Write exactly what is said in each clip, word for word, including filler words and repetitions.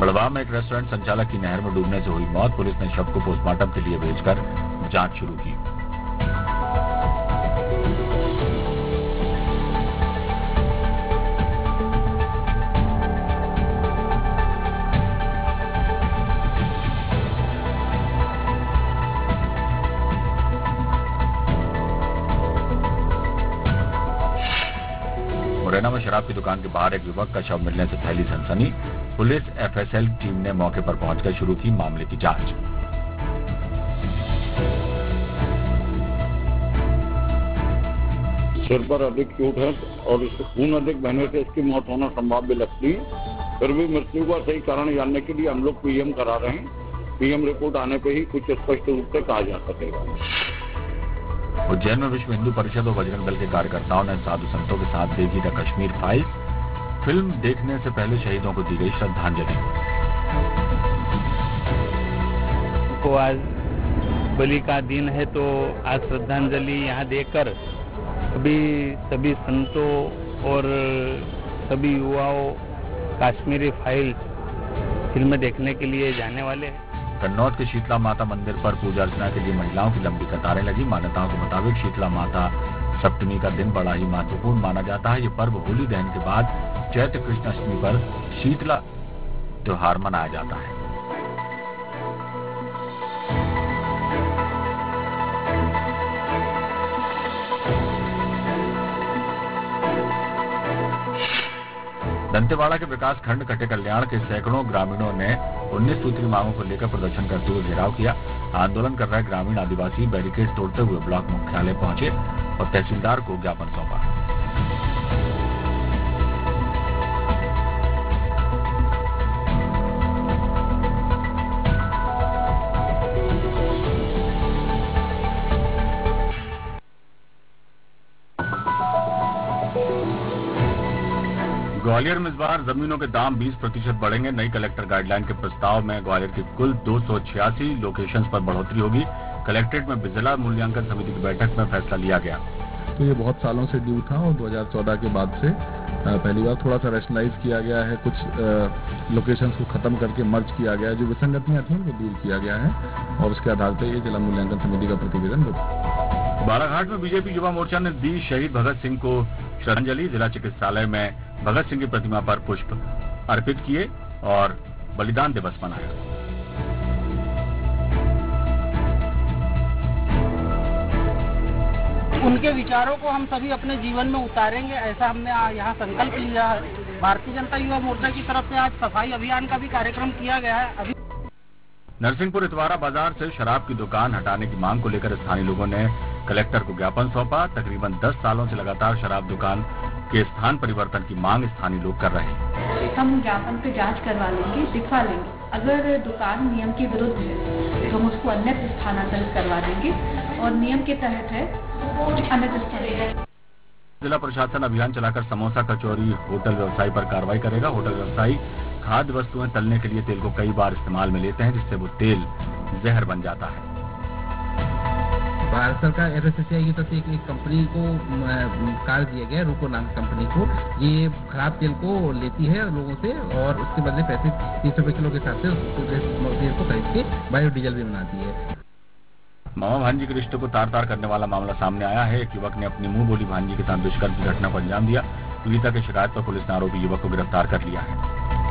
बड़वा में एक रेस्टोरेंट संचालक की नहर में डूबने से हुई मौत। पुलिस ने शव को पोस्टमार्टम के लिए भेजकर जांच शुरू की। मुरैना में शराब की दुकान के बाहर एक युवक का शव मिलने से फैली सनसनी। पुलिस एफएसएल टीम ने मौके पर पहुंचकर शुरू की मामले की जांच। सिर पर अधिक चोट है और इसको खून अधिक बहने से इसकी मौत होना संभाव्य लगती है। फिर भी मृत्यु का सही कारण जानने के लिए हम लोग पीएम करा रहे हैं। पीएम रिपोर्ट आने पर ही कुछ स्पष्ट रूप से कहा जा सकेगा। उज्जैन में विश्व हिंदू परिषद और बजरंग दल के कार्यकर्ताओं ने साधु संतों के साथ देखी द कश्मीर फाइल्स। फिल्म देखने से पहले शहीदों को दी गई श्रद्धांजलि। तो आज बलि का दिन है तो आज श्रद्धांजलि यहाँ देकर अभी सभी संतों और सभी युवाओं कश्मीरी फाइल्स फिल्म देखने के लिए जाने वाले हैं। कन्नौज के शीतला माता मंदिर पर पूजा अर्चना के लिए महिलाओं की लंबी कतारें लगी। मान्यताओं के मुताबिक शीतला माता सप्तमी का दिन बड़ा ही महत्वपूर्ण माना जाता है। ये पर्व होली दहन के बाद चैत्र कृष्णाष्टमी पर शीतला त्योहार मनाया जाता है। दंतेवाड़ा के विकास खंड कटे कल्याण के सैकड़ों ग्रामीणों ने उन्नीस सूत्री मांगों को लेकर प्रदर्शन करते हुए घेराव किया। आंदोलन कर रहे ग्रामीण आदिवासी बैरिकेड तोड़ते हुए ब्लॉक मुख्यालय पहुंचे और तहसीलदार को ज्ञापन सौंपा। ग्वालियर में इस बार जमीनों के दाम बीस प्रतिशत बढ़ेंगे। नई कलेक्टर गाइडलाइन के प्रस्ताव में ग्वालियर की कुल दो सौ छियासी लोकेशंस पर बढ़ोतरी होगी। कलेक्ट्रेट में जिला मूल्यांकन समिति की बैठक में फैसला लिया गया। तो ये बहुत सालों से ड्यू था और दो हज़ार चौदह के बाद से पहली बार थोड़ा सा रैशनलाइज किया गया है। कुछ लोकेशंस को खत्म करके मर्ज किया गया है। जो विसंगतियां थी उनको दूर किया गया है और उसके आधार पर ये जिला मूल्यांकन समिति का प्रतिवेदन। बालाघाट में बीजेपी युवा मोर्चा ने दी शहीद भगत सिंह को श्रद्धांजलि। जिला चिकित्सालय में भगत सिंह की प्रतिमा पर पुष्प अर्पित किए और बलिदान दिवस मनाया। उनके विचारों को हम सभी अपने जीवन में उतारेंगे, ऐसा हमने यहाँ संकल्प लिया है। भारतीय जनता युवा मोर्चा की तरफ से आज सफाई अभियान का भी कार्यक्रम किया गया है। अभी नरसिंहपुर इतवारा बाजार से शराब की दुकान हटाने की मांग को लेकर स्थानीय लोगों ने कलेक्टर को ज्ञापन सौंपा। तकरीबन दस सालों से लगातार शराब दुकान के स्थान परिवर्तन की मांग स्थानीय लोग कर रहे हैं। हम ज्ञापन पे जांच करवा लेंगे, दिखवा लेंगे। अगर दुकान नियम के विरुद्ध है तो हम उसको अन्यत्र स्थानांतरित करवा देंगे और नियम के तहत है अन्यत्र स्थानांतरित। जिला प्रशासन अभियान चलाकर समोसा, कचौरी, होटल व्यवसायी पर कार्रवाई करेगा। होटल व्यवसायी खाद्य वस्तुएं तलने के लिए तेल को कई बार इस्तेमाल में लेते हैं, जिससे वो तेल जहर बन जाता है। भारत सरकार एफएसएसआई की तरफ से एक, एक कंपनी को कार्य दिया गया, रूको नाम कंपनी को। ये खराब तेल को लेती है लोगों से और उसके बदले पैसे तीस रुपए किलो के हिसाब से तेल को खरीद के बायोडीजल भी बनाती है। मामा भांजी के रिश्ते को तार तार करने वाला मामला सामने आया है। एक युवक ने अपनी मुंह बोली भांजी के साथ दुष्कर्म की घटना को अंजाम दिया। पीड़िता की शिकायत पर पुलिस ने आरोपी युवक को गिरफ्तार कर लिया है।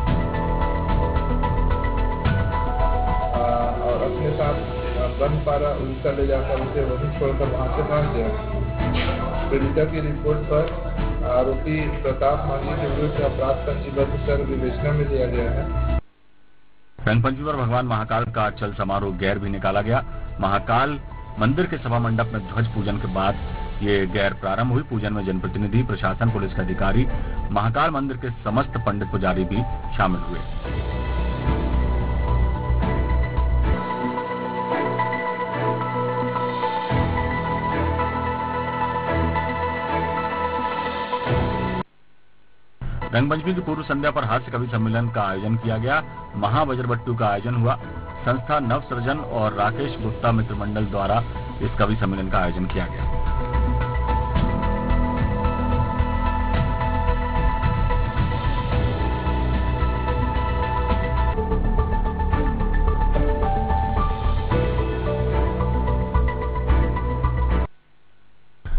और अपने साथ बन पारा उल्टा ले जाकर उसे वहीं छोड़कर वहां से भाग गया। पीड़िता की रिपोर्ट पर आरोपी प्रताप मांझी के विरुद्ध अपराध पंजीबद्ध कर विवेचना में लिया गया है। रंगपंचमी पर भगवान महाकाल का चल समारोह गैर भी निकाला गया। महाकाल मंदिर के सभा मंडप में ध्वज पूजन के बाद ये गैर प्रारंभ हुई। पूजन में जनप्रतिनिधि, प्रशासन, पुलिस के अधिकारी, महाकाल मंदिर के समस्त पंडित पुजारी भी शामिल हुए। रंगपंचमी की पूर्व संध्या पर हास्य कवि सम्मेलन का आयोजन किया गया। महाबजरबट्टू का आयोजन हुआ। संस्था नव सृजन और राकेश गुप्ता मित्र मंडल द्वारा इस कवि सम्मेलन का आयोजन किया गया।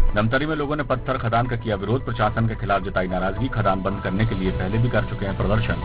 धमतरी में लोगों ने पत्थर खदान का किया विरोध, प्रशासन के खिलाफ जताई नाराजगी। खदान बंद करने के लिए पहले भी कर चुके हैं प्रदर्शन।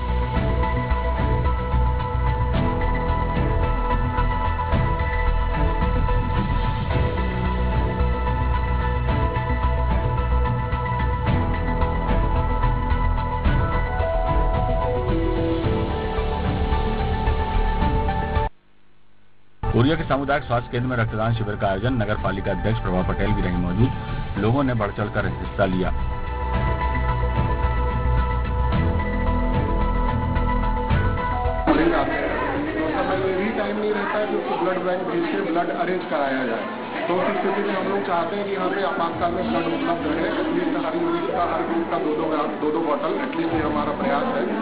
कोरिया के सामुदायिक स्वास्थ्य केंद्र में रक्तदान शिविर का आयोजन, नगर पालिका अध्यक्ष प्रभा पटेल भी रही मौजूद। लोगों ने बढ़ चढ़कर हिस्सा लिया। टाइम नहीं रहता है कि उसको ब्लड बैंक भेज के ब्लड अरेंज कराया जाए। तो उस स्थिति में हम लोग चाहते हैं कि यहाँ पे आपातकाल में ब्लड उपलब्ध रहे। एटलीस्ट हर यूनिट का, हर ग्रुप का दो दो दो दो बॉटल, एटलीस्ट ये हमारा प्रयास है।